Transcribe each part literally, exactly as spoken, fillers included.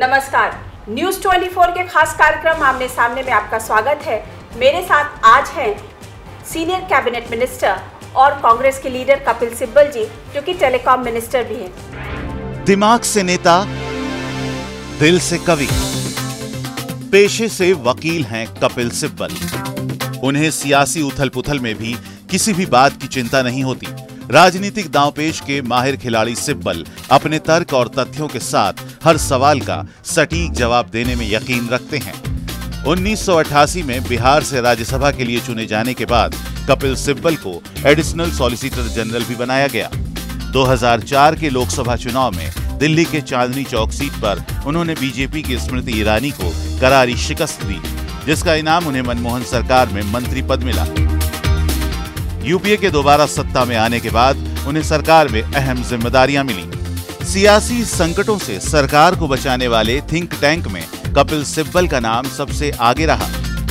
नमस्कार, न्यूज़ चौबीस के खास कार्यक्रम आमने सामने में आपका स्वागत है। मेरे साथ आज हैं सीनियर कैबिनेट मिनिस्टर और कांग्रेस के लीडर कपिल सिब्बल जी, जो कि टेलीकॉम मिनिस्टर भी हैं। दिमाग से नेता, दिल से कवि, पेशे से वकील हैं कपिल सिब्बल। उन्हें सियासी उथल-पुथल में भी किसी भी बात की चिंता नहीं होती। राजनीतिक दांवपेच के माहिर खिलाड़ी सिब्बल अपने तर्क और तथ्यों के साथ हर सवाल का सटीक जवाब देने में यकीन रखते हैं। उन्नीस सौ अट्ठासी में बिहार से राज्यसभा के लिए चुने जाने के बाद कपिल सिब्बल को एडिशनल सॉलिसिटर जनरल भी बनाया गया। दो हज़ार चार के लोकसभा चुनाव में दिल्ली के चांदनी चौक सीट पर उन्होंने बीजेपी की स्मृति ईरानी को करारी शिकस्त दी, जिसका इनाम उन्हें मनमोहन सरकार में मंत्री पद मिला। यूपीए के दोबारा सत्ता में आने के बाद उन्हें सरकार में अहम जिम्मेदारियां मिली। सियासी संकटों से सरकार को बचाने वाले थिंक टैंक में कपिल सिब्बल का नाम सबसे आगे रहा।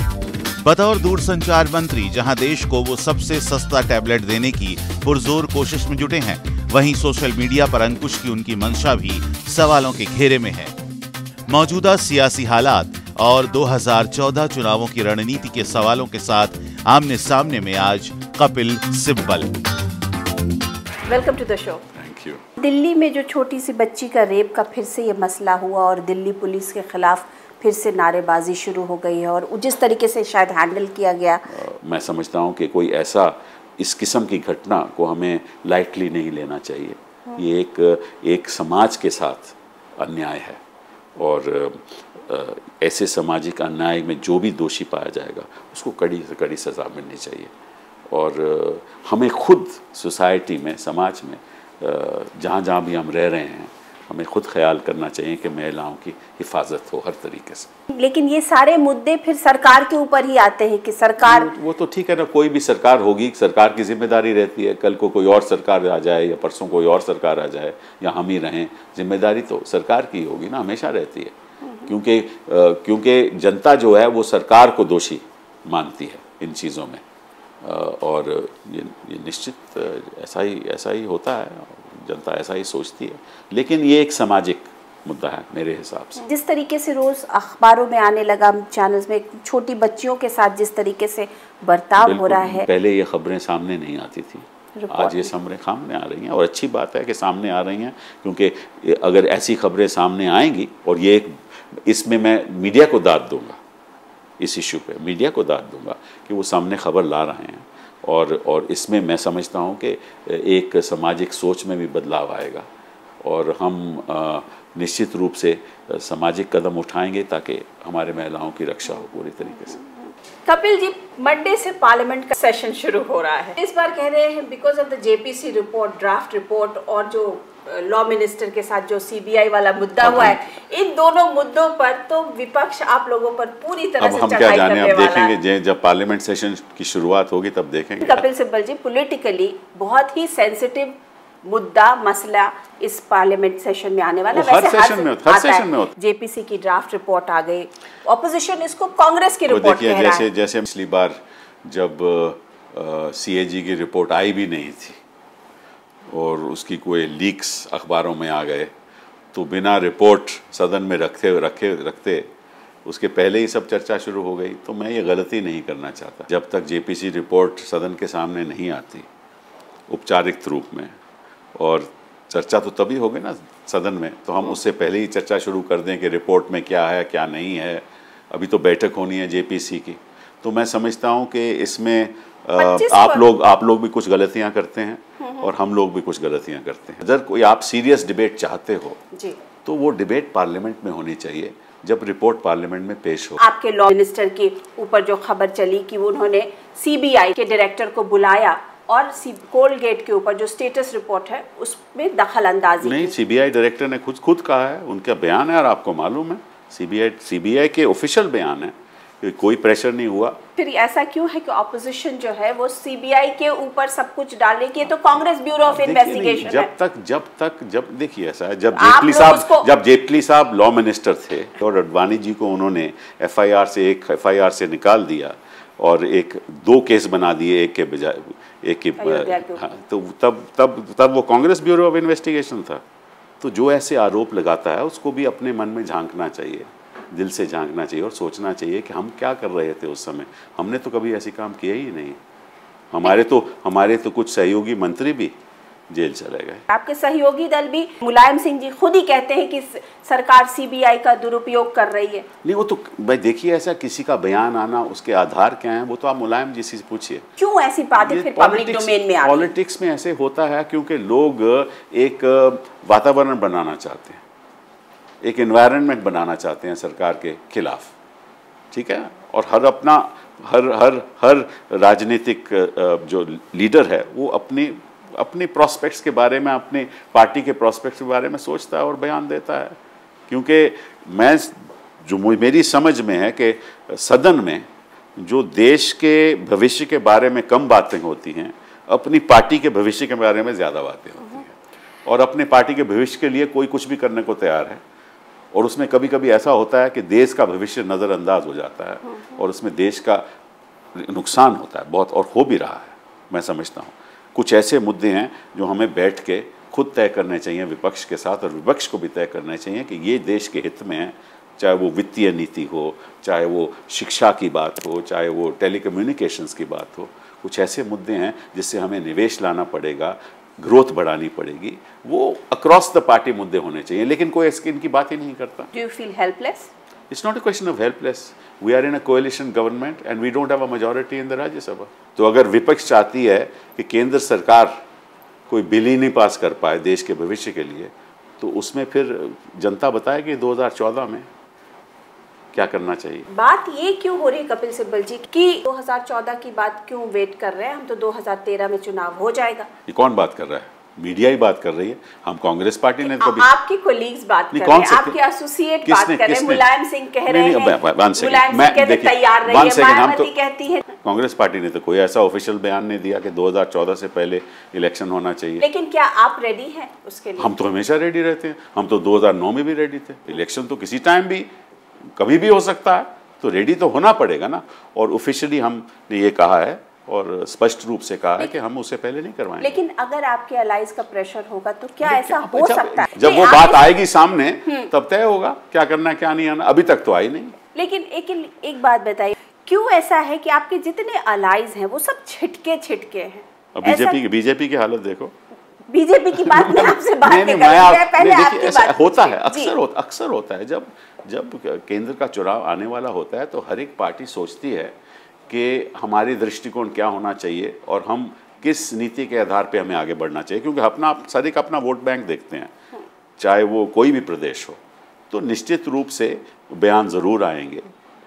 बतौर दूरसंचार मंत्री जहां देश को वो सबसे सस्ता टैबलेट देने की पुरजोर कोशिश में जुटे हैं, वहीं सोशल मीडिया पर अंकुश की उनकी मंशा भी सवालों के घेरे में है। मौजूदा सियासी हालात और दो हज़ार चौदह चुनावों की रणनीति के सवालों के साथ आमने सामने में आज Kapil Sibal. Welcome to the show. Thank you. Delhi में जो छोटी सी बच्ची का रेप का फिर से ये मसला हुआ और दिल्ली पुलिस के खिलाफ फिर से नारेबाजी शुरू हो गई है, और जिस तरीके से शायद हैंडल किया गया, uh, मैं समझता हूँ कि कोई ऐसा इस किस्म की घटना को हमें लाइटली नहीं लेना चाहिए। ये एक एक समाज के साथ अन्याय है, और ऐसे सामाजिक अन्याय में जो भी दोषी पाया जाएगा उसको कड़ी से कड़ी सज़ा मिलनी चाहिए। और हमें खुद सोसाइटी में, समाज में, जहाँ जहाँ भी हम रह रहे हैं, हमें खुद ख्याल करना चाहिए कि महिलाओं की हिफाजत हो हर तरीके से। लेकिन ये सारे मुद्दे फिर सरकार के ऊपर ही आते हैं कि सरकार वो, वो तो ठीक है ना, कोई भी सरकार होगी, सरकार की जिम्मेदारी रहती है। कल को कोई और सरकार आ जाए या परसों कोई और सरकार आ जाए या हम ही रहें, जिम्मेदारी तो सरकार की होगी ना, हमेशा रहती है। क्योंकि क्योंकि जनता जो है वो सरकार को दोषी मानती है इन चीज़ों में, और ये, ये निश्चित ऐसा ही ऐसा ही होता है, जनता ऐसा ही सोचती है। लेकिन ये एक सामाजिक मुद्दा है मेरे हिसाब से। जिस तरीके से रोज अखबारों में आने लगा, चैनल्स में, छोटी बच्चियों के साथ जिस तरीके से बर्ताव हो रहा है, पहले ये खबरें सामने नहीं आती थी, आज ये खबरें सामने आ रही हैं, और अच्छी बात है कि सामने आ रही हैं। क्योंकि अगर ऐसी खबरें सामने आएंगी, और ये एक, इसमें मैं मीडिया को दाद दूंगा, इस इशू पे मीडिया को दाद दूंगा कि वो सामने खबर ला रहे हैं, और और इसमें मैं समझता हूँ कि एक सामाजिक सोच में भी बदलाव आएगा, और हम आ, निश्चित रूप से सामाजिक कदम उठाएंगे ताकि हमारे महिलाओं की रक्षा हो पूरी तरीके से। कपिल जी, मंडे से पार्लियामेंट का सेशन शुरू हो रहा है। इस बार कह रहे हैं because of the JPC report, draft report, और जो लॉ मिनिस्टर के साथ जो सीबीआई वाला मुद्दा हुआ है, इन दोनों मुद्दों पर तो विपक्ष आप लोगों पर पूरी तरह से चढ़ाई करने वाला है। अब देखेंगे, जब पार्लियामेंट सेशन की शुरुआत होगी तब देखेंगे। कपिल सिब्बल जी, पॉलिटिकली बहुत ही सेंसिटिव मुद्दा, मसला इस पार्लियामेंट सेशन में आने वाला है। हर सेशन में हर सेशन में होता। जेपीसी की ड्राफ्ट रिपोर्ट आ गई, ऑपोजिशन इसको कांग्रेस की रिपोर्ट कह रहा है। जैसे जैसे पिछली बार जब सीएजी की रिपोर्ट आई भी नहीं थी और उसकी कोई लीक्स अखबारों में आ गए, तो बिना रिपोर्ट सदन में रखे रखे रखते उसके पहले ही सब चर्चा शुरू हो गई। तो मैं ये गलती नहीं करना चाहता। जब तक जेपीसी रिपोर्ट सदन के सामने नहीं आती औपचारिक रूप में, और चर्चा तो तभी होगी ना सदन में, तो हम उससे पहले ही चर्चा शुरू कर दें कि रिपोर्ट में क्या है क्या नहीं है। अभी तो बैठक होनी है जेपीसी की, तो मैं समझता हूँ कि इसमें आ, आप लोग आप लोग भी कुछ गलतियाँ करते हैं और हम लोग भी कुछ गलतियाँ करते हैं। अगर कोई आप सीरियस डिबेट चाहते हो जी, तो वो डिबेट पार्लियामेंट में होनी चाहिए, जब रिपोर्ट पार्लियामेंट में पेश हो। आपके लॉ मिनिस्टर के ऊपर जो खबर चली कि उन्होंने सीबीआई के डायरेक्टर को बुलाया और कोलगेट के ऊपर जो स्टेटस रिपोर्ट है उसमें दखल अंदाजी नहीं, सीबीआई डायरेक्टर ने खुद खुद कहा है, उनका बयान है, और आपको मालूम है सीबीआई सीबीआई के ऑफिशियल बयान है कि कोई प्रेशर नहीं हुआ। फिर ऐसा क्यों है कि ऑपोजिशन जो है वो सीबीआई के ऊपर सब कुछ डालने की, तो कांग्रेस ब्यूरो ऑफ इन्वेस्टिगेशन जब है। तक जब तक जब देखिए ऐसा है, जब जेटली साहब जब जेटली साहब लॉ मिनिस्टर थे और अडवाणी जी को उन्होंने एफआईआर से एक एफआईआर से निकाल दिया और एक दो केस बना दिए एक के बजाय एक के, हाँ, तो तब तब तब वो कांग्रेस ब्यूरो ऑफ इन्वेस्टिगेशन था। तो तो जो ऐसे आरोप लगाता है उसको भी अपने मन में झांकना चाहिए, दिल से झांकना चाहिए और सोचना चाहिए कि हम क्या कर रहे थे उस समय। हमने तो कभी ऐसे काम किए ही नहीं। हमारे तो हमारे तो कुछ सहयोगी मंत्री भी जेल चले गए। आपके सहयोगी दल भी, मुलायम सिंह जी खुद ही कहते हैं कि सरकार सीबीआई का दुरुपयोग कर रही है। नहीं, वो तो भाई देखिए, ऐसा किसी का बयान आना, उसके आधार क्या है, वो तो आप मुलायम जी से पूछिए। क्यों ऐसी बातें फिर पब्लिक डोमेन में आ रही? पॉलिटिक्स में ऐसे होता है क्योंकि लोग एक वातावरण बनाना चाहते हैं, एक एनवायरनमेंट बनाना चाहते हैं सरकार के खिलाफ, ठीक है। और हर अपना हर हर हर राजनीतिक जो लीडर है वो अपनी अपनी प्रॉस्पेक्ट्स के बारे में, अपनी पार्टी के प्रॉस्पेक्ट्स के बारे में सोचता है और बयान देता है। क्योंकि मैं जो मेरी समझ में है कि सदन में जो देश के भविष्य के बारे में कम बातें होती हैं, अपनी पार्टी के भविष्य के बारे में ज़्यादा बातें होती हैं। और अपने पार्टी के भविष्य के लिए कोई कुछ भी करने को तैयार है। और उसमें कभी कभी ऐसा होता है कि देश का भविष्य नज़रअंदाज हो जाता है और उसमें देश का नुकसान होता है बहुत, और हो भी रहा है। मैं समझता हूँ कुछ ऐसे मुद्दे हैं जो हमें बैठ के खुद तय करने चाहिए विपक्ष के साथ, और विपक्ष को भी तय करने चाहिए कि ये देश के हित में है। चाहे वो वित्तीय नीति हो, चाहे वो शिक्षा की बात हो, चाहे वो टेलीकम्युनिकेशंस की बात हो। कुछ ऐसे मुद्दे हैं जिससे हमें निवेश लाना पड़ेगा, ग्रोथ बढ़ानी पड़ेगी, वो अक्रॉस द पार्टी मुद्दे होने चाहिए। लेकिन कोई इसकी इनकी बात ही नहीं करता। Do you feel helpless? It's not a question of helpless. We are in a coalition government and we don't have a majority in the Rajya Sabha. तो अगर विपक्ष चाहती है कि केंद्र सरकार कोई बिल ही नहीं पास कर पाए देश के भविष्य के लिए, तो उसमें फिर जनता बताएगी दो हज़ार चौदह में क्या करना चाहिए। बात ये क्यों हो रही है कपिल सिब्बल जी कि दो हज़ार चौदह की बात क्यों वेट कर रहे हैं? हम तो दो हज़ार तेरह में चुनाव हो जाएगा। ये कौन बात कर रहा है? मीडिया ही बात कर रही है। हम कांग्रेस पार्टी ने कभी, आपके कोलीग्स बात कर रहे हैं, आपके एसोसिएट बात कर रहे हैं, मुलायम सिंह कह रहे हैं, मुलायम सिंह कहते तैयार रही है, मायावती कहती है। कांग्रेस पार्टी ने तो कोई ऐसा ऑफिशियल बयान नहीं दिया कि दो हज़ार चौदह से पहले इलेक्शन होना चाहिए। लेकिन क्या आप रेडी हैं उसके लिए? हम तो हमेशा रेडी रहते हैं। हम तो दो हज़ार नौ में भी रेडी थे। इलेक्शन तो किसी टाइम भी कभी भी हो सकता है, तो रेडी तो होना पड़ेगा ना। और ऑफिशियली हमने ये कहा है और स्पष्ट रूप से कहा है कि हम उससे पहले नहीं करवाएंगे। लेकिन अगर आपके अलाइज का प्रेशर होगा तो क्या ऐसा हो जब, सकता है? जब वो बात आएगी सामने तब तय होगा क्या करना है क्या नहीं आना। अभी तक तो आई नहीं। लेकिन एक एक बात बताइए, क्यों ऐसा है कि आपके जितने अलाइज हैं वो सब छिटके छिटके हैं? बीजेपी की बीजेपी की हालत देखो। बीजेपी की बात मैं आपसे बात नहीं, नहीं, नहीं, कर रही, पहले आपकी बात होता है, अक्सर होता अक्सर होता है जब जब केंद्र का चुनाव आने वाला होता है तो हर एक पार्टी सोचती है कि हमारी दृष्टिकोण क्या होना चाहिए और हम किस नीति के आधार पे हमें आगे बढ़ना चाहिए। क्योंकि अपना सर एक अपना वोट बैंक देखते हैं, चाहे वो कोई भी प्रदेश हो। तो निश्चित रूप से बयान ज़रूर आएंगे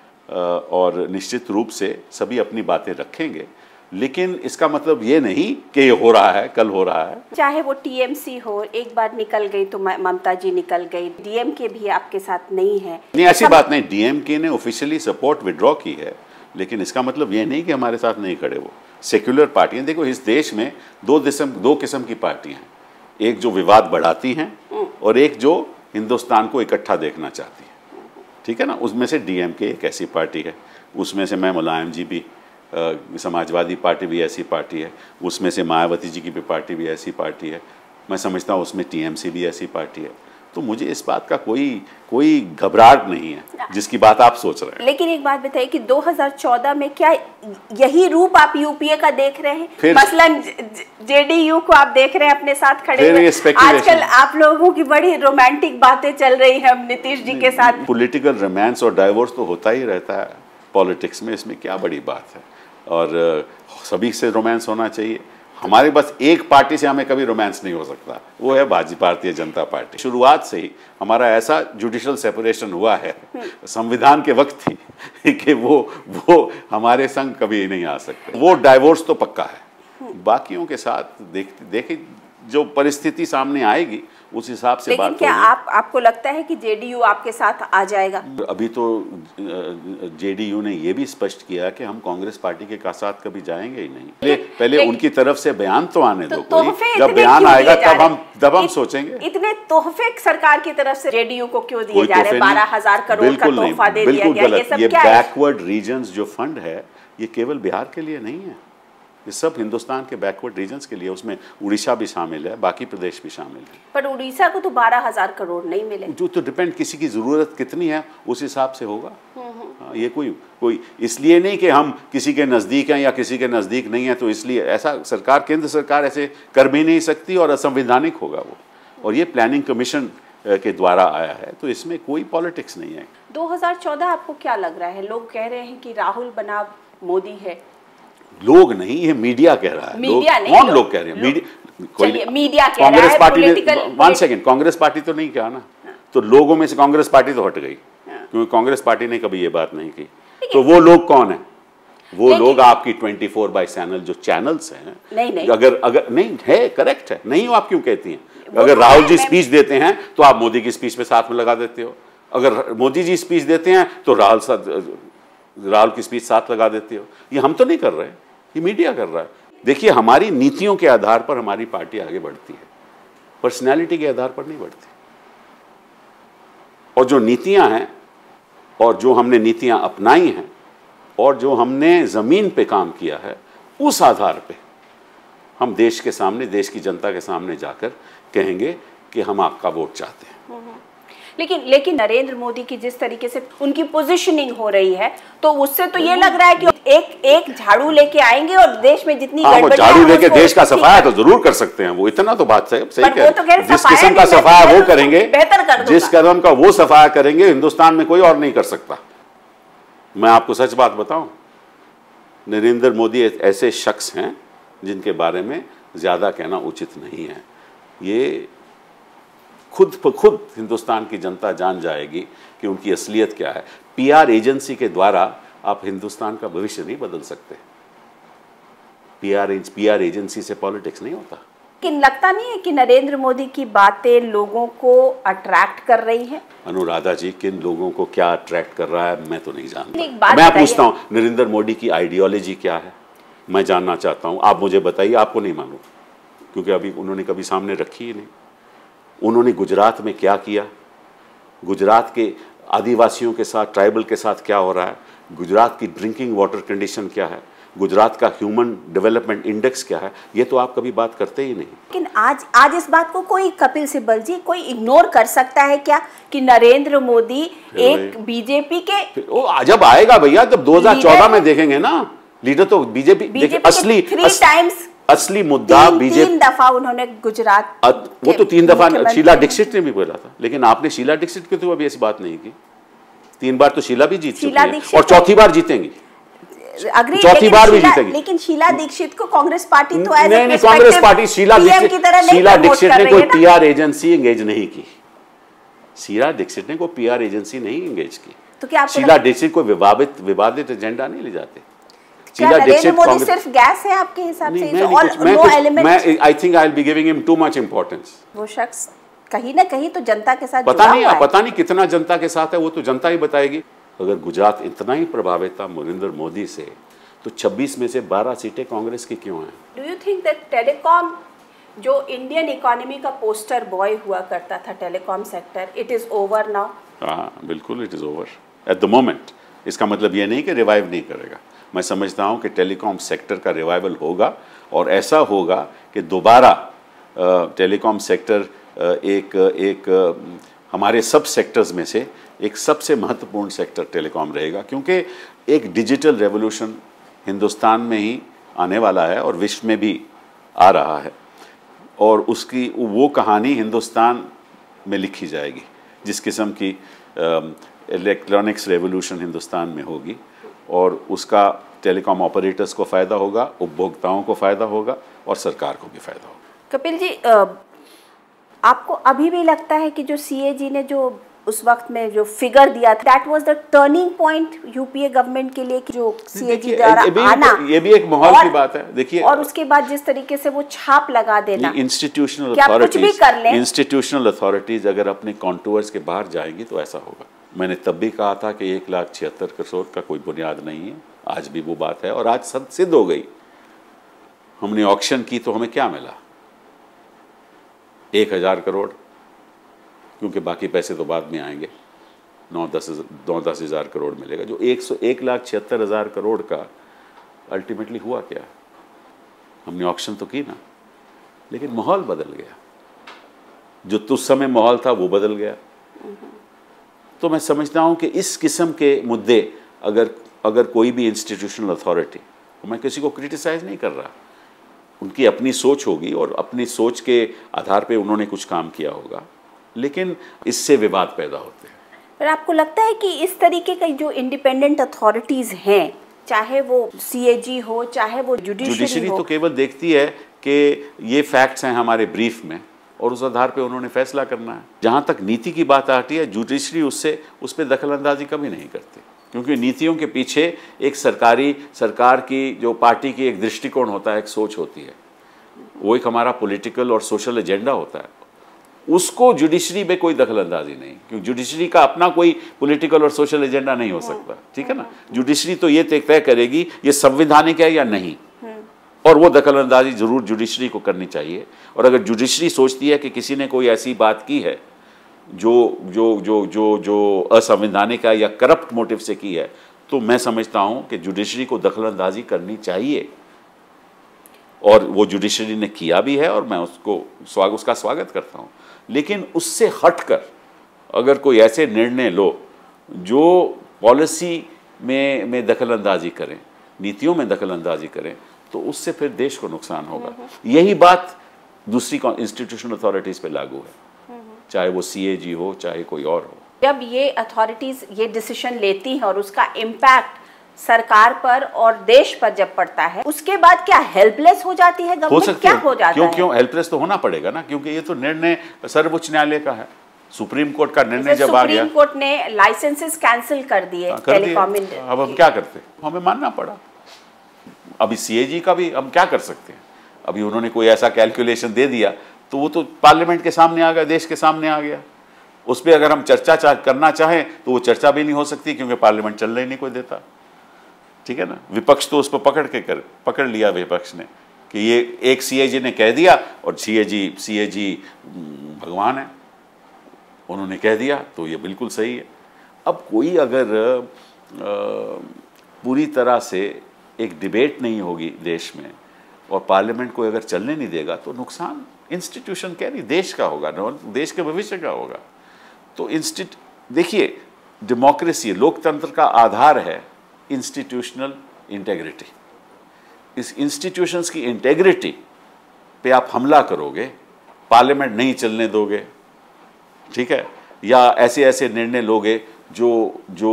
और निश्चित रूप से सभी अपनी बातें रखेंगे। लेकिन इसका मतलब ये नहीं कि ये हो रहा है, कल हो रहा है। चाहे वो टीएमसी हो, एक बार निकल गई तो ममता जी निकल गई, डीएमके भी आपके साथ नहीं है। नहीं, ऐसी बात नहीं। डीएमके ने ऑफिशियली सपोर्ट विड्रॉ की है, लेकिन इसका मतलब ये नहीं कि हमारे साथ नहीं खड़े। वो सेक्युलर पार्टियां, देखो इस देश में दो किस्म दो किस्म की पार्टियां हैं। एक जो विवाद बढ़ाती हैं और एक जो हिंदुस्तान को इकट्ठा देखना चाहती है, ठीक है ना। उसमें से डीएमके एक ऐसी पार्टी है। उसमें से मैं मुलायम जी भी, समाजवादी पार्टी भी ऐसी पार्टी है। उसमें से मायावती जी की भी पार्टी भी ऐसी पार्टी है। मैं समझता हूँ उसमें टीएमसी भी ऐसी पार्टी है। तो मुझे इस बात का कोई कोई घबराहट नहीं है जिसकी बात आप सोच रहे हैं। लेकिन एक बात बताइए कि दो हज़ार चौदह में क्या यही रूप आप यूपीए का देख रहे हैं? मसलन जेडीयू को आप देख रहे हैं अपने साथ खड़े हुए। आजकल आप लोगों की बड़ी रोमांटिक बातें चल रही हैं नीतीश जी के साथ। पॉलिटिकल रोमांस और डाइवोर्स तो होता ही रहता है पॉलिटिक्स में, इसमें क्या बड़ी बात है। और सभी से रोमांस होना चाहिए। हमारे बस एक पार्टी से हमें कभी रोमांस नहीं हो सकता, वो है भाजपा भारतीय जनता पार्टी। शुरुआत से ही हमारा ऐसा जुडिशल सेपरेशन हुआ है, संविधान के वक्त थी कि वो वो हमारे संग कभी नहीं आ सकते। वो डाइवोर्स तो पक्का है। बाकियों के साथ देख देखिए जो परिस्थिति सामने आएगी उस हिसाब से बात होगी। क्या आप आपको लगता है कि जेडीयू आपके साथ आ जाएगा? अभी तो जेडीयू ने ये भी स्पष्ट किया कि हम कांग्रेस पार्टी के साथ कभी जाएंगे ही नहीं। पहले पहले उनकी तरफ से बयान तो आने दो, कोई जब बयान आएगा तब हम तब हम सोचेंगे। इतने तोहफे सरकार की तरफ से जेडीयू को क्यों दिए जा रहे हैं? बारह हजार करोड़ का तोहफा दे दिया गया। ये सब क्या है? बैकवर्ड रीजन्स जो फंड है ये केवल बिहार के लिए नहीं है, ये सब हिंदुस्तान के बैकवर्ड रीजन्स के लिए, उसमें उड़ीसा भी शामिल है, बाकी प्रदेश भी शामिल है। पर उड़ीसा को तो बारह हजार करोड़ नहीं मिले। जो तो डिपेंड, किसी की ज़रूरत कितनी है उस हिसाब से होगा। हाँ, ये कोई कोई इसलिए नहीं कि हम किसी के नज़दीक हैं या किसी के नज़दीक नहीं है तो इसलिए ऐसा सरकार, केंद्र सरकार ऐसे कर भी नहीं सकती और असंवैधानिक होगा वो। और ये प्लानिंग कमीशन के द्वारा आया है, तो इसमें कोई पॉलिटिक्स नहीं है। दो हज़ार चौदह आपको क्या लग रहा है? लोग कह रहे हैं कि राहुल बनाम मोदी है। लोग नहीं, ये मीडिया कह रहा है। मीडिया लोग, नहीं, कौन लोग, लोग कह रहे हैं? मीडिया, कोई मीडिया कह कांग्रेस रहा है, पार्टी ने, political- one second, Congress party तो नहीं कहा ना, तो लोगों में से कांग्रेस पार्टी तो हट गई, क्योंकि कांग्रेस पार्टी ने कभी ये बात नहीं की। तो वो लोग कौन है? वो लोग आपकी ट्वेंटी फोर बाई चैनल जो चैनल्स हैं, नहीं नहीं अगर अगर नहीं है, करेक्ट है, नहीं हो आप क्यों कहती हैं? वो अगर तो राहुल है, जी मैं- स्पीच देते हैं तो आप मोदी की स्पीच में साथ में लगा देते हो, अगर मोदी जी स्पीच देते हैं तो राहुल साथ राहुल की स्पीच साथ लगा देते हो। ये हम तो नहीं कर रहे, ये मीडिया कर रहा है। देखिए, हमारी नीतियों के आधार पर हमारी पार्टी आगे बढ़ती है, पर्सनैलिटी के आधार पर नहीं बढ़ती। और जो नीतियां हैं और जो हमने नीतियां अपनाई हैं और जो हमने ज़मीन पे काम किया है, उस आधार पे हम देश के सामने, देश की जनता के सामने जाकर कहेंगे कि हम आपका वोट चाहते हैं। लेकिन लेकिन नरेंद्र मोदी की जिस तरीके से उनकी पोजीशनिंग हो रही है, तो उससे तो ये लग रहा है कि एक एक झाड़ू लेके आएंगे और देश में जितनी हाँ, वो गड़बड़ियां झाड़ू हैं, लेके उसको देश का ठीक सफाया कर- तो जरूर कर सकते हैं, वो इतना तो बात सही सही पर वो तो कह रहे जिस सफाया किस्म का नहीं, मैं सफाया तो वो उसको करेंगे, बेहतर कर दूंगा। जिस कदम का वो सफाया करेंगे, हिंदुस्तान में कोई और नहीं कर सकता। मैं आपको सच बात बताऊं, नरेंद्र मोदी ऐसे शख्स हैं जिनके बारे में ज्यादा कहना उचित नहीं है। ये खुद खुद हिंदुस्तान की जनता जान जाएगी कि उनकी असलियत क्या है। पीआर एजेंसी के द्वारा आप हिंदुस्तान का भविष्य नहीं बदल सकते। पीआर पीआर एजेंसी से पॉलिटिक्स नहीं होता। लेकिन लगता नहीं है कि नरेंद्र मोदी की बातें लोगों को अट्रैक्ट कर रही हैं? अनुराधा जी, किन लोगों को क्या अट्रैक्ट कर रहा है मैं तो नहीं जानता। एक बात मैं बताइए। पूछता हूँ, नरेंद्र मोदी की आइडियोलॉजी क्या है, मैं जानना चाहता हूँ। आप मुझे बताइए, आपको नहीं मालूम, क्योंकि अभी उन्होंने कभी सामने रखी ही नहीं। उन्होंने गुजरात में क्या किया, गुजरात के आदिवासियों के साथ, ट्राइबल के साथ क्या हो रहा है, गुजरात की ड्रिंकिंग वाटर कंडीशन क्या है, गुजरात का ह्यूमन डेवलपमेंट इंडेक्स क्या है, ये तो आप कभी बात करते ही नहीं। लेकिन आज आज इस बात को कोई, कपिल सिब्बल जी, कोई इग्नोर कर सकता है क्या कि नरेंद्र मोदी एक बीजेपी के, वो जब आएगा भैया, जब दो हज़ार चौदह में देखेंगे ना, लीडर तो बीजेपी, बीजेपी असली थ्री अस, टाइम्स असली मुद्दा बीजेपी। तीन दफा उन्होंने गुजरात, वो तो तीन दफा शीला दीक्षित ने भी बोला था, लेकिन आपने शीला दीक्षित के तो अभी ऐसी बात नहीं की। तीन बार तो शीला भी जीत चुकी है और चौथी बार जीतेंगी, चौथी बार भी जीतेगी। लेकिन शीला दीक्षित को कांग्रेस पार्टी तो नहीं नहीं, कांग्रेस पार्टी शीला दीक्षित शीला दीक्षित ने कोई पीआर एजेंसी एंगेज नहीं की। शीला दीक्षित ने कोई पीआर एजेंसी नहीं एंगेज की। तो क्या शीला दीक्षित कोई विवादित विवादित एजेंडा नहीं ले जाते। शीला दीक्षित मोदी सिर्फ गैस है आपके हिसाब से? All no element. मैं I think I will be giving him too much importance. वो शख्स कहीं ना कहीं तो जनता के साथ पता नहीं, पता नहीं कितना जनता के साथ है, वो तो जनता ही बताएगी। अगर गुजरात इतना ही प्रभावित था नरेंद्र मोदी से, तो छब्बीस में से बारह सीटें कांग्रेस की क्यों हैं? Do you think that telecom, जो इंडियन इकोनॉमी का पोस्टर बॉय हुआ करता था, telecom sector, it is over now? हाँ बिल्कुल, it is over at the moment. इसका मतलब ये नहीं कि रिवाइव नहीं करेगा। मैं समझता हूँ कि टेलीकॉम सेक्टर का रिवाइवल होगा और ऐसा होगा कि दोबारा टेलीकॉम सेक्टर एक एक हमारे सब सेक्टर्स में से एक सबसे महत्वपूर्ण सेक्टर टेलीकॉम रहेगा, क्योंकि एक डिजिटल रेवोल्यूशन हिंदुस्तान में ही आने वाला है और विश्व में भी आ रहा है, और उसकी वो कहानी हिंदुस्तान में लिखी जाएगी जिस किस्म की इलेक्ट्रॉनिक्स रेवोल्यूशन हिंदुस्तान में होगी, और उसका टेलीकॉम ऑपरेटर्स को फ़ायदा होगा, उपभोक्ताओं को फ़ायदा होगा और सरकार को भी फ़ायदा होगा। कपिल जी, आपको अभी भी लगता है कि जो सीएजी ने जो उस वक्त में जो फिगर दिया था, that was the turning point UPA government के लिए, कि जो सीएजी द्वारा आना, ये भी एक माहौल की बात है। देखिए, और उसके बाद जिस तरीके से वो छाप लगा देना, इंस्टीट्यूशनल क्या कुछ भी कर लें, इंस्टीट्यूशनल अथॉरिटीज अगर अपने कॉन्टूर्स के बाहर जाएंगी तो ऐसा होगा। मैंने तब भी कहा था कि एक लाख छिहत्तर करोड़ का कोई बुनियाद नहीं है, आज भी वो बात है और आज सब सिद्ध हो गई। हमने ऑक्शन की तो हमें क्या मिला? एक हजार करोड़, क्योंकि बाकी पैसे तो बाद में आएंगे। नौ दस नौ दस हज़ार करोड़ मिलेगा। जो एक सौ एक लाख छिहत्तर हज़ार करोड़ का अल्टीमेटली हुआ क्या? हमने ऑक्शन तो की ना, लेकिन माहौल बदल गया। जो तो उस समय माहौल था वो बदल गया। तो मैं समझता हूँ कि इस किस्म के मुद्दे अगर अगर कोई भी इंस्टीट्यूशनल अथॉरिटी, मैं किसी को क्रिटिसाइज नहीं कर रहा, उनकी अपनी सोच होगी और अपनी सोच के आधार पे उन्होंने कुछ काम किया होगा, लेकिन इससे विवाद पैदा होते हैं। पर आपको लगता है कि इस तरीके का जो इंडिपेंडेंट अथॉरिटीज़ हैं, चाहे वो सीएजी हो, चाहे वो जुडिशरी जुडिशरी हो, तो केवल देखती है कि ये फैक्ट्स हैं हमारे ब्रीफ में और उस आधार पे उन्होंने फैसला करना है। जहाँ तक नीति की बात आती है, जुडिशरी उससे उस पर दखल अंदाजी कभी नहीं करती, क्योंकि नीतियों के पीछे एक सरकारी सरकार की जो पार्टी की एक दृष्टिकोण होता है, एक सोच होती है, वो एक हमारा पॉलिटिकल और सोशल एजेंडा होता है। उसको जुडिशरी में कोई दखल अंदाजी नहीं, क्योंकि जुडिशरी का अपना कोई पॉलिटिकल और सोशल एजेंडा नहीं हो सकता, ठीक है ना। जुडिशरी तो ये तय करेगी ये संवैधानिक है या नहीं, और वो दखल अंदाजी जरूर जुडिशरी को करनी चाहिए। और अगर जुडिशरी सोचती है कि किसी ने कोई ऐसी बात की है जो जो जो जो जो असंवैधानिक है या करप्ट मोटिव से की है, तो मैं समझता हूं कि जुडिशरी को दखल अंदाजी करनी चाहिए, और वो जुडिशरी ने किया भी है और मैं उसको स्वागत उसका स्वागत करता हूं। लेकिन उससे हटकर अगर कोई ऐसे निर्णय लो जो पॉलिसी में में दखल अंदाजी करें, नीतियों में दखल अंदाजी करें, तो उससे फिर देश को नुकसान होगा। यही बात दूसरी इंस्टीट्यूशनल अथॉरिटीज़ पे लागू है, चाहे वो सीएजी हो, चाहे कोई और हो। जब ये अथॉरिटीज़ ये डिसीजन लेती हैं और उसका इम्पैक्ट सरकार पर और देश पर जब पड़ता है, उसके बाद क्या हेल्पलेस हो जाती है गवर्नमेंट? क्या हो जाता क्यों है? क्यों हेल्पलेस तो होना पड़ेगा ना, क्योंकि ये तो निर्णय सर्वोच्च न्यायालय का है। सुप्रीम कोर्ट का निर्णय जब आ गया, सुप्रीम कोर्ट ने लाइसेंसेस कैंसिल कर दिए टेलीकॉम। अब हम क्या करते, हमें मानना पड़ा। अभी सीएजी का भी हम क्या कर सकते हैं, अभी उन्होंने कोई ऐसा कैलकुलेशन दे दिया तो वो तो पार्लियामेंट के सामने आ गया, देश के सामने आ गया। उस पर अगर हम चर्चा चाह करना चाहें तो वो चर्चा भी नहीं हो सकती, क्योंकि पार्लियामेंट चलने ही नहीं कोई देता, ठीक है ना। विपक्ष तो उस पर पकड़ के कर पकड़ लिया विपक्ष ने कि ये एक सीएजी ने कह दिया और सीएजी सीएजी भगवान है, उन्होंने कह दिया तो ये बिल्कुल सही है। अब कोई अगर आ, पूरी तरह से एक डिबेट नहीं होगी देश में और पार्लियामेंट को अगर चलने नहीं देगा, तो नुकसान इंस्टीट्यूशन क्या नहीं देश का होगा, देश के भविष्य का होगा। तो इंस्टीट देखिए, डेमोक्रेसी लोकतंत्र का आधार है इंस्टीट्यूशनल इंटेग्रिटी। इस इंस्टीट्यूशंस की इंटेग्रिटी पे आप हमला करोगे, पार्लियामेंट नहीं चलने दोगे, ठीक है, या ऐसे ऐसे निर्णय लोगे जो जो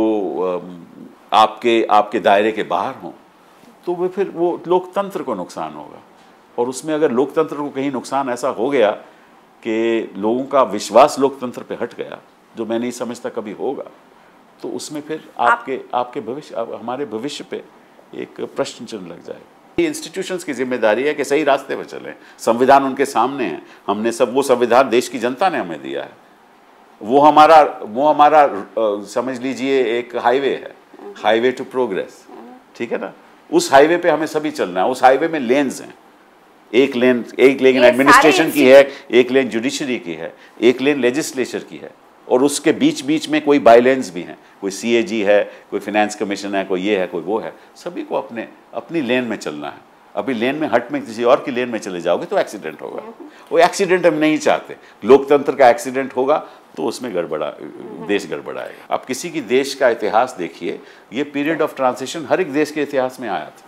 आपके आपके दायरे के बाहर हों, तो वो फिर वो लोकतंत्र को नुकसान होगा। और उसमें अगर लोकतंत्र को कहीं नुकसान ऐसा हो गया कि लोगों का विश्वास लोकतंत्र पे हट गया, जो मैं नहीं समझता कभी होगा, तो उसमें फिर आपके आपके भविष्य हमारे भविष्य पे एक प्रश्न चिन्ह लग जाएगा। ये इंस्टीट्यूशंस की जिम्मेदारी है कि सही रास्ते पर चलें। संविधान उनके सामने है, हमने सब वो संविधान देश की जनता ने हमें दिया है, वो हमारा वो हमारा समझ लीजिए एक हाईवे है, हाईवे टू प्रोग्रेस, ठीक है ना। उस हाईवे पे हमें सभी चलना है। उस हाईवे में लेन्स हैं, एक लेन एक लेन एडमिनिस्ट्रेशन की है, एक लेन जुडिशरी की है, एक लेन लेजिस्लेचर की है, और उसके बीच बीच में कोई बाइलेंस भी हैं, कोई सीएजी है, कोई फाइनेंस कमीशन है, कोई ये है, कोई वो है। सभी को अपने अपनी लेन में चलना है। अभी लेन में हट में किसी और की लेन में चले जाओगे तो एक्सीडेंट होगा। वो एक्सीडेंट हम नहीं चाहते। लोकतंत्र का एक्सीडेंट होगा तो उसमें गड़बड़ा देश गड़बड़ाएगा। आप किसी की देश का इतिहास देखिए, ये पीरियड ऑफ ट्रांजिशन हर एक देश के इतिहास में आया था,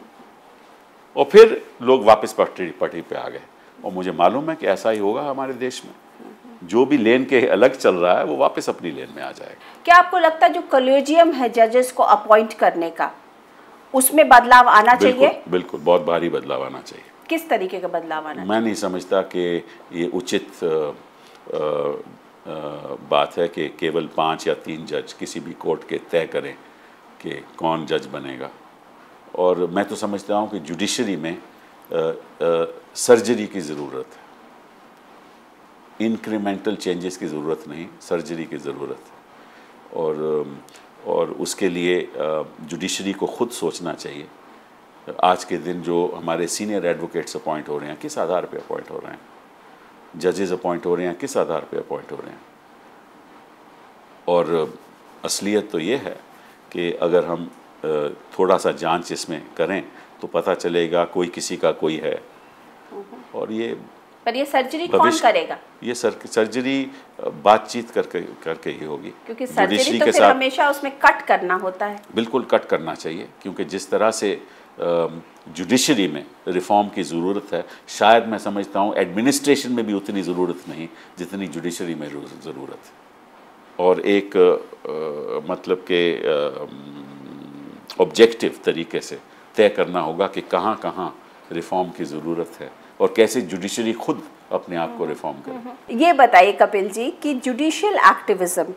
और फिर लोग वापस पटरी पटरी पे आ गए। और मुझे मालूम है कि ऐसा ही होगा हमारे देश में। जो भी लेन के अलग चल रहा है वो वापस अपनी लेन में आ जाएगा। क्या आपको लगता है जो कॉलेजियम है जजेस को अपॉइंट करने का, उसमें बदलाव आना चाहिए? बिल्कुल, बहुत भारी बदलाव आना चाहिए। किस तरीके का बदलाव आना? मैं नहीं समझता कि ये उचित आ, आ, आ, बात है कि केवल पाँच या तीन जज किसी भी कोर्ट के तय करें कि कौन जज बनेगा। और मैं तो समझता हूँ कि जुडिशरी में आ, आ, सर्जरी की ज़रूरत है, इंक्रीमेंटल चेंजेस की ज़रूरत नहीं, सर्जरी की ज़रूरत है। और और उसके लिए जुडिशरी को खुद सोचना चाहिए। आज के दिन जो हमारे सीनियर एडवोकेट्स अपॉइंट हो रहे हैं, किस आधार पे अपॉइंट हो रहे हैं, जजेस अपॉइंट हो रहे हैं, किस आधार पे अपॉइंट हो रहे हैं। और असलियत तो ये है कि अगर हम थोड़ा सा जांच इसमें करें तो पता चलेगा कोई किसी का कोई है। और ये पर ये सर्जरी कौन करेगा? ये सर, सर्जरी बातचीत करके करके ही होगी, क्योंकि सर्जरी तो फिर हमेशा उसमें कट करना होता है। बिल्कुल कट करना चाहिए, क्योंकि जिस तरह से जुडिशरी में रिफॉर्म की ज़रूरत है, शायद मैं समझता हूँ एडमिनिस्ट्रेशन में भी उतनी ज़रूरत नहीं जितनी जुडिशरी में ज़रूरत है। और एक आ, मतलब के ऑब्जेक्टिव तरीके से तय करना होगा कि कहाँ कहाँ रिफॉर्म की ज़रूरत है और कैसे जुडिशरी खुद अपने आप को रिफॉर्म करे। ये बताइए कपिल जी कि जुडिशियल एक्टिविज्म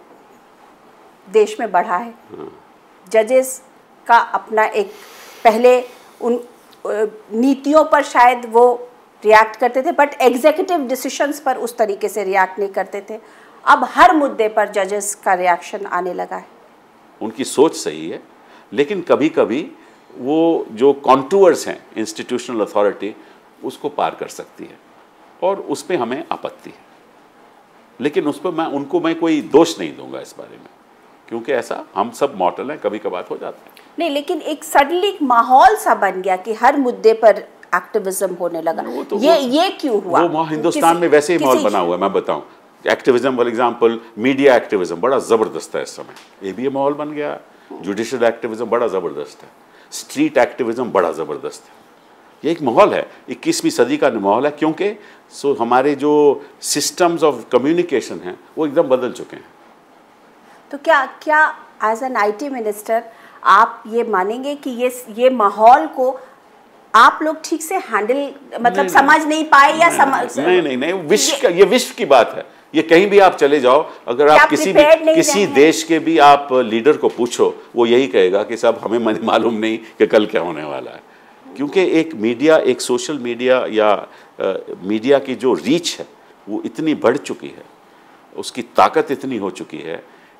देश में बढ़ा है। जजेस का अपना एक, पहले उन नीतियों पर शायद वो रिएक्ट करते थे, बट एग्जीक्यूटिव डिसीजंस पर उस तरीके से रिएक्ट नहीं करते थे। अब हर मुद्दे पर जजेस का रिएक्शन आने लगा है। उनकी सोच सही है, लेकिन कभी कभी वो जो कॉन्टूअर्स हैं इंस्टीट्यूशनल अथॉरिटी उसको पार कर सकती है और उस पर हमें आपत्ति है। लेकिन उस पर मैं उनको मैं कोई दोष नहीं दूंगा इस बारे में, क्योंकि ऐसा हम सब मॉडल हैं, कभी कभार हो जाता है। नहीं, लेकिन एक सडनली एक माहौल सा बन गया कि हर मुद्दे पर एक्टिविज्म होने लगा। तो ये वो, ये क्यों हुआ? वो हिंदुस्तान में वैसे ही माहौल बना हुआ है। मैं बताऊं, activism for example, media activism बड़ा ज़बरदस्त है इस समय, ये भी माहौल बन गया। जुडिशियल एक्टिविज्म बड़ा ज़बरदस्त है, स्ट्रीट एक्टिविज्म बड़ा ज़बरदस्त है। ये एक माहौल है, इक्कीसवीं सदी का माहौल है, क्योंकि सो हमारे जो सिस्टम्स ऑफ कम्युनिकेशन हैं वो एकदम बदल चुके हैं। तो क्या क्या एज एन आईटी मिनिस्टर आप ये मानेंगे कि ये ये माहौल को आप लोग ठीक से हैंडल मतलब नहीं, समझ नहीं, नहीं पाए या समझ नहीं नहीं नहीं विश्व का, ये विश्व की बात है। ये कहीं भी आप चले जाओ, अगर आप, आप किसी भी किसी देश के भी आप लीडर को पूछो, वो यही कहेगा कि साहब हमें मालूम नहीं कि कल क्या होने वाला है। क्योंकि एक मीडिया, एक सोशल मीडिया या आ, मीडिया की जो रीच है वो इतनी बढ़ चुकी है, उसकी ताकत इतनी हो चुकी है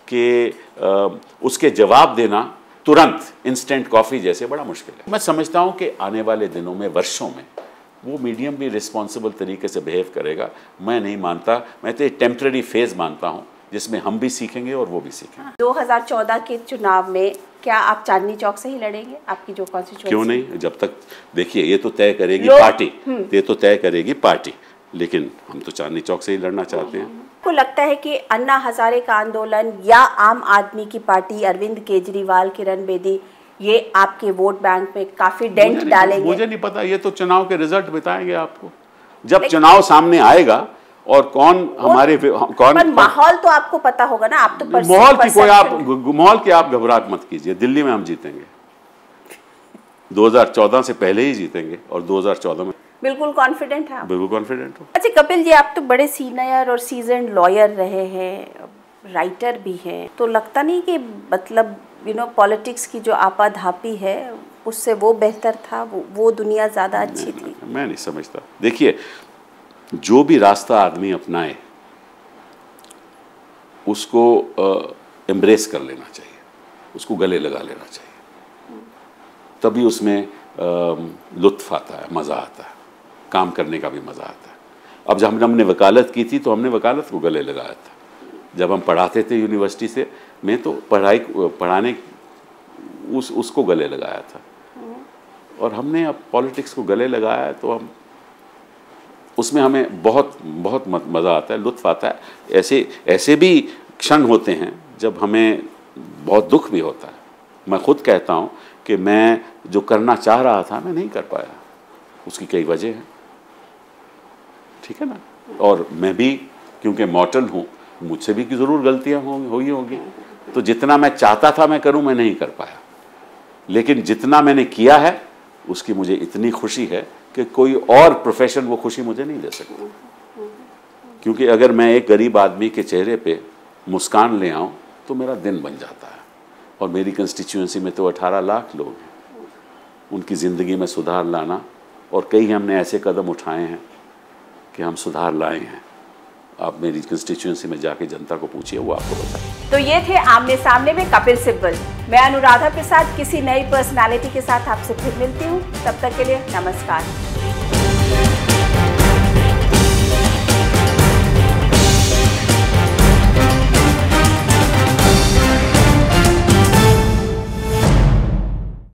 कि उसके जवाब देना तुरंत इंस्टेंट कॉफ़ी जैसे बड़ा मुश्किल है। मैं समझता हूँ कि आने वाले दिनों में, वर्षों में वो मीडियम भी रिस्पॉन्सिबल तरीके से बिहेव करेगा। मैं नहीं मानता, मैं तो एक टेम्पररी फेज़ मानता हूँ जिसमें हम भी सीखेंगे और वो भी सीखेंगे। दो हज़ार चौदह के चुनाव में क्या आप चांदनी चौक से ही लड़ेंगे? आपकी जो कॉन्स्टिट्यूएंसी, क्यों नहीं, जब तक देखिए ये तो तय करेगी पार्टी, ये तो तय करेगी पार्टी, लेकिन हम तो चांदनी चौक से ही लड़ना चाहते हैं। आपको लगता है कि अन्ना हजारे का आंदोलन या आम आदमी की पार्टी, अरविंद केजरीवाल, किरण बेदी, ये आपके वोट बैंक में काफी डेंट डालेंगे? मुझे नहीं पता, ये तो चुनाव के रिजल्ट बताएंगे आपको जब चुनाव सामने आएगा और कौन हमारे कौन। पर माहौल तो आपको पता होगा ना, आप तो माहौल की कोई आप माहौल की आप घबराहट मत कीजिए। दिल्ली में हम जीतेंगे, दो हज़ार चौदह से पहले ही जीतेंगे और दो हज़ार चौदह में बिल्कुल कॉन्फिडेंट है आप? बिल्कुल कॉन्फिडेंट हो। अच्छा कपिल जी, आप तो बड़े सीनियर और सीजन्ड लॉयर रहे हैं, राइटर भी हैं, तो लगता नहीं कि मतलब यू नो पॉलिटिक्स की जो आपाधापी है उससे वो बेहतर था, वो वो दुनिया ज़्यादा अच्छी थी? मैं नहीं समझता। देखिए, जो भी रास्ता आदमी अपनाए उसको एम्ब्रेस कर लेना चाहिए, उसको गले लगा लेना चाहिए, तभी उसमें लुत्फ आता है, मज़ा आता है, काम करने का भी मज़ा आता है। अब जब हमने वकालत की थी तो हमने वकालत को गले लगाया था। जब हम पढ़ाते थे यूनिवर्सिटी से मैं तो पढ़ाई पढ़ाने उस उसको गले लगाया था, और हमने अब पॉलिटिक्स को गले लगाया तो हम उसमें हमें बहुत बहुत मज़ा आता है, लुत्फ़ आता है। ऐसे ऐसे भी क्षण होते हैं जब हमें बहुत दुख भी होता है। मैं खुद कहता हूँ कि मैं जो करना चाह रहा था मैं नहीं कर पाया, उसकी कई वजह हैं, ठीक है ना। और मैं भी क्योंकि मॉर्टल हूँ, मुझसे भी ज़रूर गलतियाँ होंगी हुई होंगी, तो जितना मैं चाहता था मैं करूँ मैं नहीं कर पाया, लेकिन जितना मैंने किया है उसकी मुझे इतनी खुशी है कि कोई और प्रोफेशन वो खुशी मुझे नहीं दे सकता। क्योंकि अगर मैं एक गरीब आदमी के चेहरे पे मुस्कान ले आऊँ तो मेरा दिन बन जाता है। और मेरी कंस्टिट्यूएंसी में तो अठारह लाख लोग हैं, उनकी ज़िंदगी में सुधार लाना, और कई हमने ऐसे कदम उठाए हैं कि हम सुधार लाए हैं। आप मेरी कंस्टिट्यूएंसी में जाके जनता को पूछिए, वो आपको बताए। तो ये थे आमने सामने में कपिल सिब्बल। मैं अनुराधा प्रसाद किसी नई पर्सनालिटी के साथ आपसे फिर मिलती हूँ, तब तक के लिए नमस्कार।